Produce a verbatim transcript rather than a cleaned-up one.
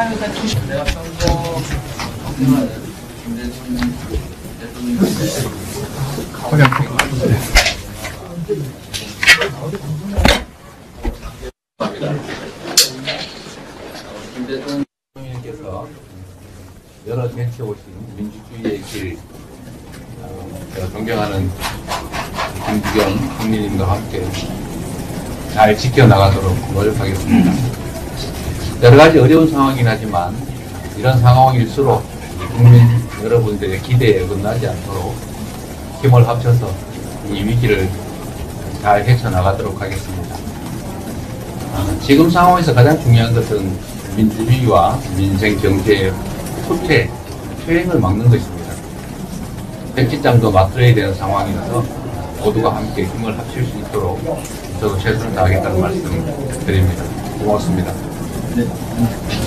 아유, 나 조심. 내가 평소 걱정하는 김대중 대통령의 김 대통령께서 여러 맺혀오신 민주주의의 길, 어, 제가 존경하는 김부겸 국민님과 함께 잘 지켜나가도록 노력하겠습니다. 여러 가지 어려운 상황이긴 하지만 이런 상황일수록 국민 여러분들의 기대에 어긋나지 않도록 힘을 합쳐서 이 위기를 잘 헤쳐나가도록 하겠습니다. 아, 지금 상황에서 가장 중요한 것은 민주주의와 민생 경제의 후퇴, 퇴행을 막는 것입니다. 백지장도 맞들어야 되는 상황이라서 모두가 함께 힘을 합칠 수 있도록 저도 최선을 다하겠다는 말씀 드립니다. 고맙습니다. 네.